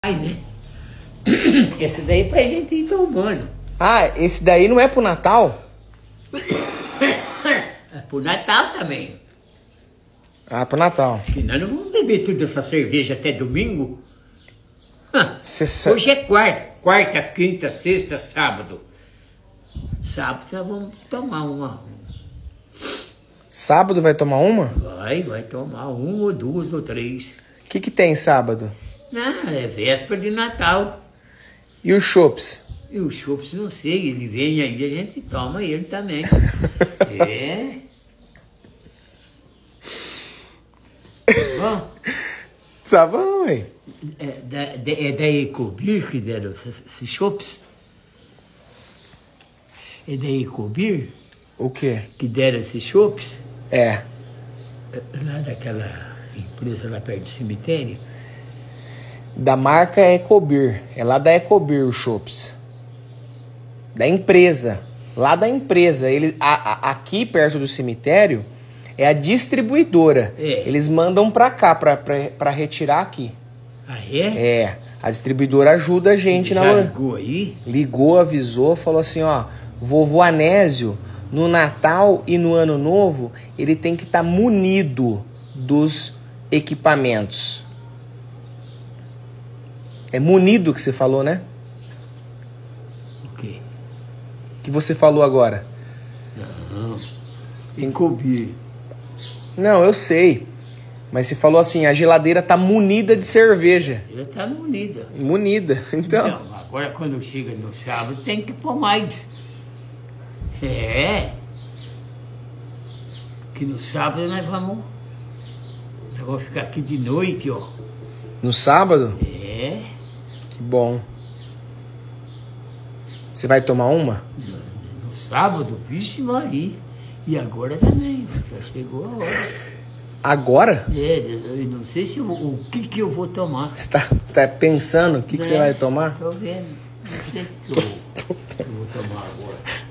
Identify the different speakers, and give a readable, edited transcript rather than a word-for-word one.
Speaker 1: né? Esse daí é pra gente ir tomando.
Speaker 2: Ah, esse daí não é pro Natal?
Speaker 1: É pro Natal também.
Speaker 2: Ah, pro Natal.
Speaker 1: Porque nós não vamos beber toda essa cerveja até domingo.
Speaker 2: Cê
Speaker 1: Hoje é quarta, quinta, sexta, sábado. Sábado nós vamos tomar uma.
Speaker 2: Sábado vai tomar uma?
Speaker 1: Vai tomar uma ou duas ou três.
Speaker 2: O que tem sábado?
Speaker 1: Não, é véspera de Natal.
Speaker 2: E os chopps?
Speaker 1: E o chopps, não sei, ele vem aí, a gente toma ele também. É. Bom,
Speaker 2: Tá bom, ué.
Speaker 1: é da Ecobir que deram esses chopps? É da Ecobir
Speaker 2: O quê?
Speaker 1: que deram esses chopps?
Speaker 2: É.
Speaker 1: Lá daquela empresa lá perto do cemitério?
Speaker 2: Da marca Ecobir. É lá da Ecobir os chopps. Da empresa. Lá da empresa. Aqui perto do cemitério é a distribuidora.
Speaker 1: É.
Speaker 2: Eles mandam pra cá, pra retirar aqui.
Speaker 1: Ah, é?
Speaker 2: É. A distribuidora ajuda a gente
Speaker 1: Já
Speaker 2: na...
Speaker 1: ligou aí?
Speaker 2: Ligou, avisou, falou assim, ó, vovô Anésio, no Natal e no Ano Novo, ele tem que estar munido dos equipamentos. É munido que você falou, né?
Speaker 1: O quê?
Speaker 2: Que você falou agora.
Speaker 1: Não. Ecobir.
Speaker 2: Não, eu sei. Mas você falou assim, a geladeira tá munida de cerveja.
Speaker 1: Ela tá munida.
Speaker 2: Munida, então.
Speaker 1: Então, agora quando chega no sábado tem que pôr mais. É. Que no sábado nós vamos ficar aqui de noite, ó.
Speaker 2: No sábado?
Speaker 1: É.
Speaker 2: Que bom. Você vai tomar uma?
Speaker 1: No sábado, vixe Maria. E agora também, já chegou a hora.
Speaker 2: Agora?
Speaker 1: É, eu não sei se o que eu vou tomar.
Speaker 2: Você tá pensando o que você vai tomar?
Speaker 1: Tô vendo. Não sei o que eu vou tomar agora.